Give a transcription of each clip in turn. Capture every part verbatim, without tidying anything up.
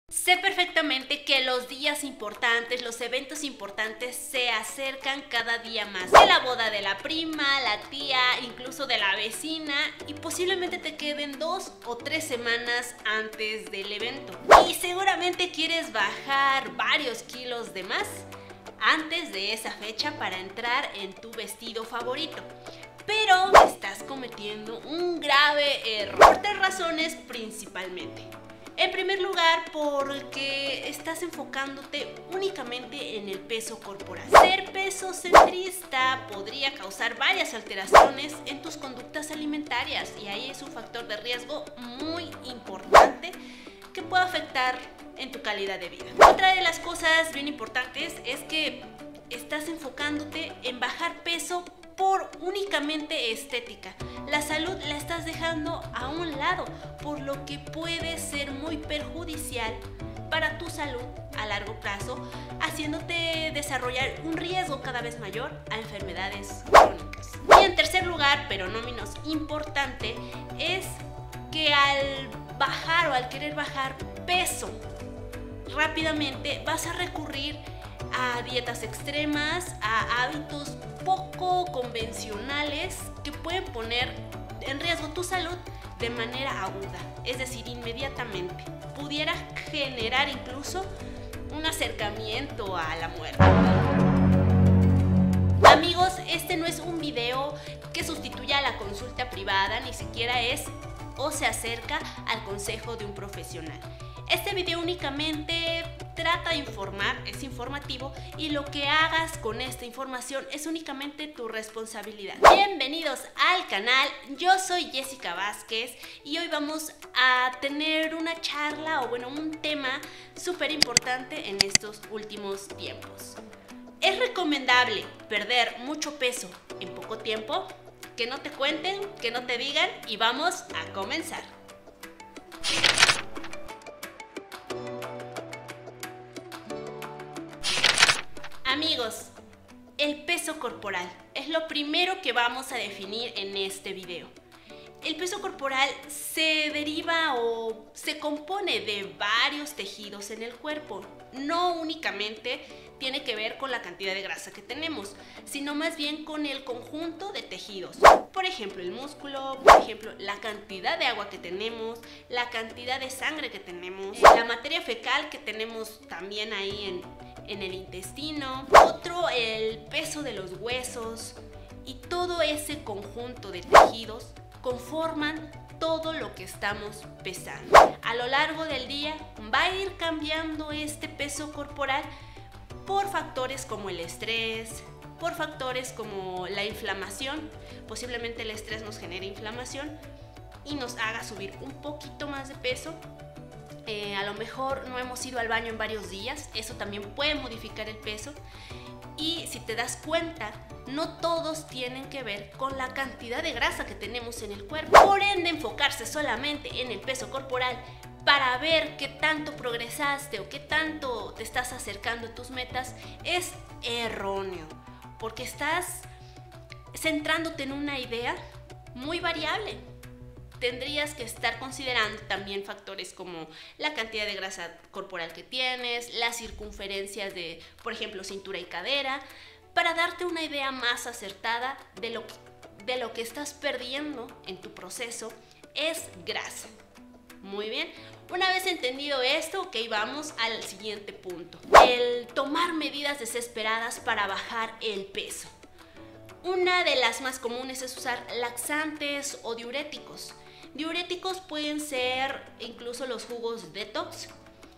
Sé perfectamente que los días importantes, los eventos importantes se acercan cada día más. De la boda de la prima, la tía, incluso de la vecina, y posiblemente te queden dos o tres semanas antes del evento. Y seguramente quieres bajar varios kilos de más antes de esa fecha para entrar en tu vestido favorito. Pero estás cometiendo un grave error por tres razones principalmente. En primer lugar, porque estás enfocándote únicamente en el peso corporal. Ser peso centrista podría causar varias alteraciones en tus conductas alimentarias y ahí es un factor de riesgo muy importante que puede afectar en tu calidad de vida. Otra de las cosas bien importantes es que estás enfocándote en bajar peso por únicamente estética. La salud la estás dejando a un lado, por lo que puede ser muy perjudicial para tu salud a largo plazo, haciéndote desarrollar un riesgo cada vez mayor a enfermedades crónicas. Y en tercer lugar, pero no menos importante, es que al bajar o al querer bajar peso rápidamente vas a recurrir a dietas extremas, a hábitos poco convencionales que pueden poner en riesgo tu salud de manera aguda, es decir, inmediatamente. Pudiera generar incluso un acercamiento a la muerte. Amigos, este no es un video que sustituya a la consulta privada, ni siquiera es o se acerca al consejo de un profesional. Este video únicamente trata de informar, es informativo, y lo que hagas con esta información es únicamente tu responsabilidad. Bienvenidos al canal, yo soy Jessica Vázquez y hoy vamos a tener una charla o bueno, un tema súper importante en estos últimos tiempos. ¿Es recomendable perder mucho peso en poco tiempo? Que no te cuenten, que no te digan y vamos a comenzar. Amigos, el peso corporal es lo primero que vamos a definir en este video. El peso corporal se deriva o se compone de varios tejidos en el cuerpo. No únicamente tiene que ver con la cantidad de grasa que tenemos, sino más bien con el conjunto de tejidos. Por ejemplo, el músculo, por ejemplo, la cantidad de agua que tenemos, la cantidad de sangre que tenemos, la materia fecal que tenemos también ahí en en el intestino, otro el peso de los huesos, y todo ese conjunto de tejidos conforman todo lo que estamos pesando. A lo largo del día va a ir cambiando este peso corporal por factores como el estrés, por factores como la inflamación. Posiblemente el estrés nos genere inflamación y nos haga subir un poquito más de peso. Eh, a lo mejor no hemos ido al baño en varios días, eso también puede modificar el peso. Y si te das cuenta, no todos tienen que ver con la cantidad de grasa que tenemos en el cuerpo. Por ende, enfocarse solamente en el peso corporal para ver qué tanto progresaste o qué tanto te estás acercando a tus metas es erróneo, porque estás centrándote en una idea muy variable. Tendrías que estar considerando también factores como la cantidad de grasa corporal que tienes, las circunferencias de, por ejemplo, cintura y cadera, para darte una idea más acertada de lo que, de lo que estás perdiendo en tu proceso es grasa. Muy bien, una vez entendido esto, ok, vamos al siguiente punto. El tomar medidas desesperadas para bajar el peso. Una de las más comunes es usar laxantes o diuréticos. Diuréticos pueden ser incluso los jugos detox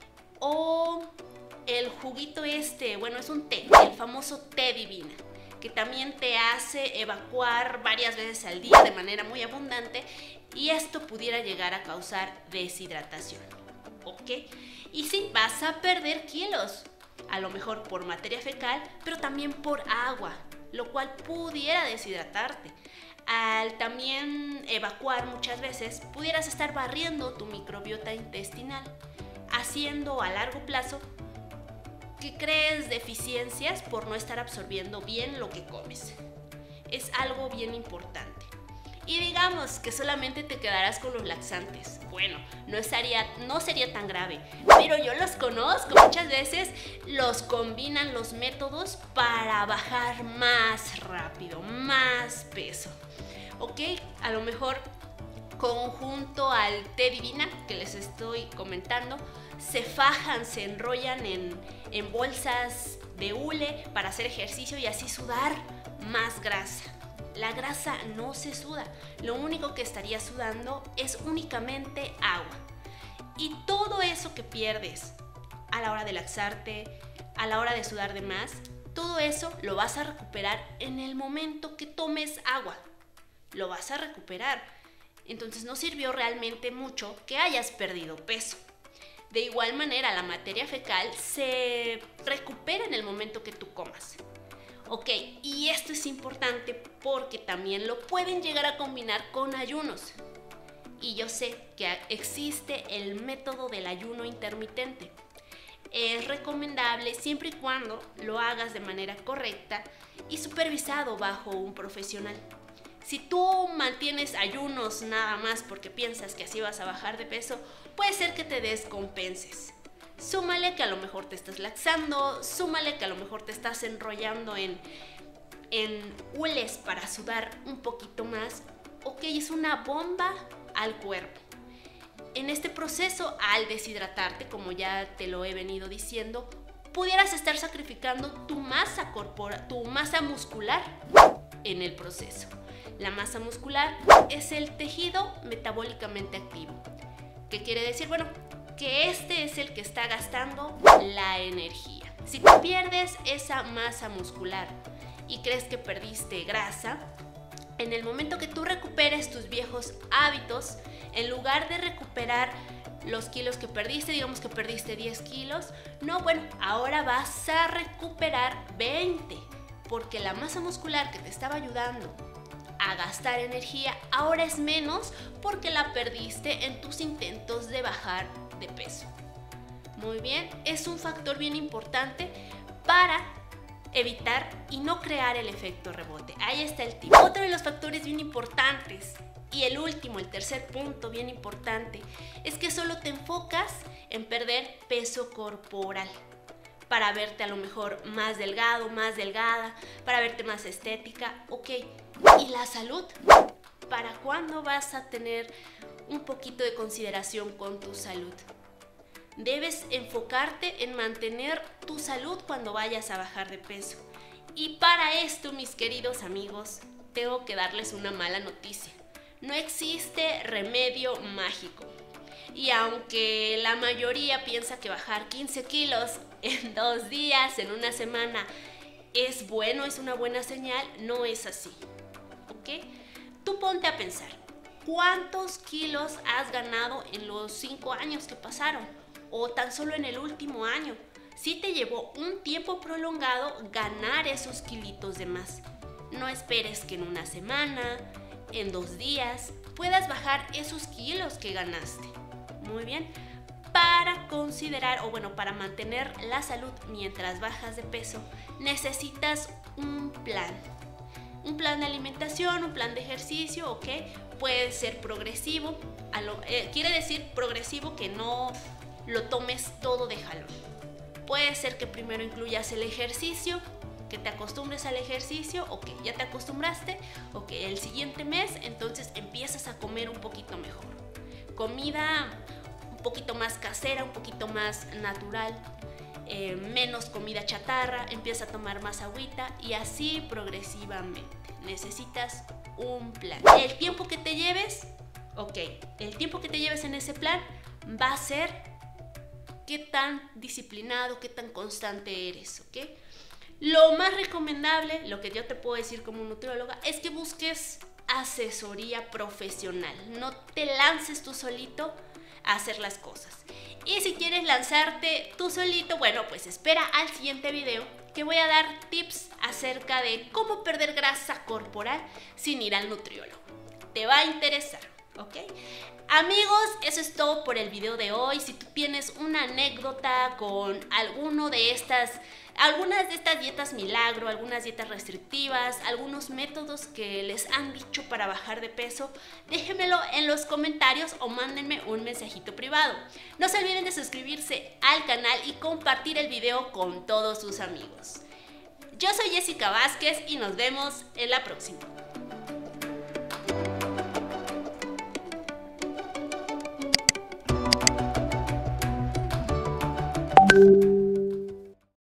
o el juguito este, bueno, es un té, el famoso té divina, que también te hace evacuar varias veces al día de manera muy abundante, y esto pudiera llegar a causar deshidratación, ¿ok? Y sí, vas a perder kilos, a lo mejor por materia fecal, pero también por agua, lo cual pudiera deshidratarte. Al también evacuar muchas veces, pudieras estar barriendo tu microbiota intestinal, haciendo a largo plazo que crees deficiencias por no estar absorbiendo bien lo que comes. Es algo bien importante. y digamos que solamente te quedarás con los laxantes. Bueno, no estaría, no sería tan grave, pero yo los conozco, muchas veces los combinan los métodos para bajar más rápido, más peso. Ok, a lo mejor conjunto al té divina que les estoy comentando, se fajan, se enrollan en, en bolsas de hule para hacer ejercicio y así sudar más grasa. La grasa no se suda, lo único que estaría sudando es únicamente agua. Y todo eso que pierdes a la hora de laxarte, a la hora de sudar de más, todo eso lo vas a recuperar en el momento que tomes agua. Lo vas a recuperar. Entonces no sirvió realmente mucho que hayas perdido peso. De igual manera, la materia fecal se recupera en el momento que tú comas. Ok, y esto es importante porque también lo pueden llegar a combinar con ayunos. Y yo sé que existe el método del ayuno intermitente. Es recomendable siempre y cuando lo hagas de manera correcta y supervisado bajo un profesional. Si tú mantienes ayunos nada más porque piensas que así vas a bajar de peso, puede ser que te descompenses. Súmale que a lo mejor te estás laxando, súmale que a lo mejor te estás enrollando en, en hules para sudar un poquito más. Ok, es una bomba al cuerpo. En este proceso, al deshidratarte, como ya te lo he venido diciendo, pudieras estar sacrificando tu masa corporal, tu masa muscular en el proceso. La masa muscular es el tejido metabólicamente activo. ¿Qué quiere decir? Bueno, que este es el que está gastando la energía. Si tú pierdes esa masa muscular y crees que perdiste grasa, en el momento que tú recuperes tus viejos hábitos, en lugar de recuperar los kilos que perdiste, digamos que perdiste diez kilos, no, bueno, ahora vas a recuperar veinte, porque la masa muscular que te estaba ayudando a gastar energía ahora es menos porque la perdiste en tus intentos de bajar de peso. Muy bien, es un factor bien importante para evitar y no crear el efecto rebote. Ahí está el tip. Otro de los factores bien importantes y el último, el tercer punto bien importante, es que solo te enfocas en perder peso corporal para verte a lo mejor más delgado, más delgada, para verte más estética, ok. ¿Y la salud? ¿Para cuándo vas a tener un poquito de consideración con tu salud? Debes enfocarte en mantener tu salud cuando vayas a bajar de peso. Y para esto, mis queridos amigos, tengo que darles una mala noticia. No existe remedio mágico. Y aunque la mayoría piensa que bajar quince kilos en dos días, en una semana, es bueno, es una buena señal, no es así. ¿Ok? Tú ponte a pensar, ¿cuántos kilos has ganado en los cinco años que pasaron? O tan solo en el último año. Sí te llevó un tiempo prolongado ganar esos kilitos de más. No esperes que en una semana, en dos días, puedas bajar esos kilos que ganaste. Muy bien. Para considerar, o bueno, para mantener la salud mientras bajas de peso, necesitas un plan. Un plan de alimentación, un plan de ejercicio, ¿ok? Puede ser progresivo. A lo, eh, quiere decir progresivo que no lo tomes todo de jalón. Puede ser que primero incluyas el ejercicio, que te acostumbres al ejercicio, ok, ya te acostumbraste, ok, el siguiente mes entonces empiezas a comer un poquito mejor. Comida un poquito más casera, un poquito más natural, eh, menos comida chatarra, empieza a tomar más agüita y así progresivamente. Necesitas un plan. El tiempo que te lleves, ok, el tiempo que te lleves en ese plan va a ser qué tan disciplinado, qué tan constante eres, ¿ok? Lo más recomendable, lo que yo te puedo decir como nutrióloga, es que busques asesoría profesional. No te lances tú solito a hacer las cosas. Y si quieres lanzarte tú solito, bueno, pues espera al siguiente video que voy a dar tips acerca de cómo perder grasa corporal sin ir al nutriólogo. Te va a interesar. ¿ok? Amigos, eso es todo por el video de hoy. Si tú tienes una anécdota con alguno de estas, algunas de estas dietas milagro, algunas dietas restrictivas, algunos métodos que les han dicho para bajar de peso, déjenmelo en los comentarios o mándenme un mensajito privado. No se olviden de suscribirse al canal y compartir el video con todos sus amigos. Yo soy Jessica Vázquez y nos vemos en la próxima. Thank you.